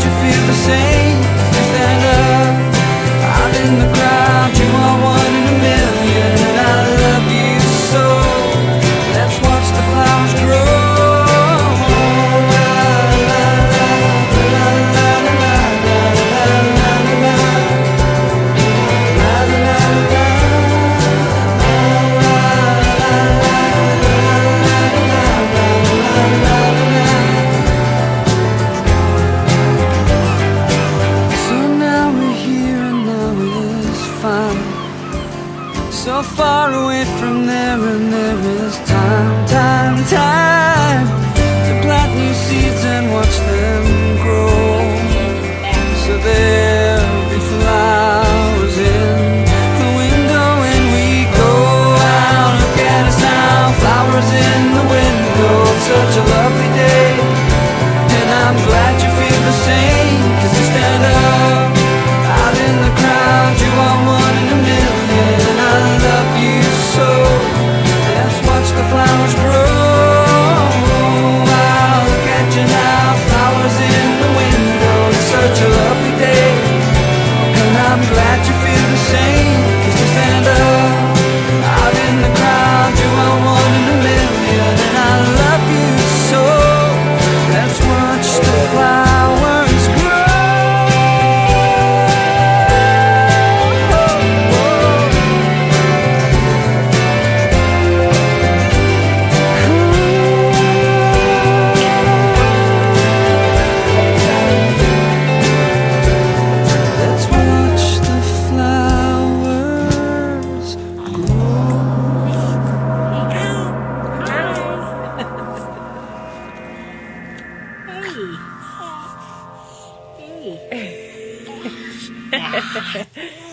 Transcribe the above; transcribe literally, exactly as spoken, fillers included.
you feel the same. You stand up out in the crowd, you are one in a million, and I love you so. Let's watch the flowers grow. So far away from there, and there is time, time, time to plant new seeds and watch them grow. So there'll be flowers in the window when we go out. Look at us now, flowers in the window. It's such a lovely day, and I'm glad you feel the same. 'Cause you stand up out in the crowd, you are one in a million, and I love you so. Let's watch the flowers grow. I'll look at you now, flowers in the window. It's such a lovely day, and I'm glad you feel the same. 'Cause you stand up out in the crowd, you are one in a million, and I love you so. Let's watch the flowers grow. Hey. Hey.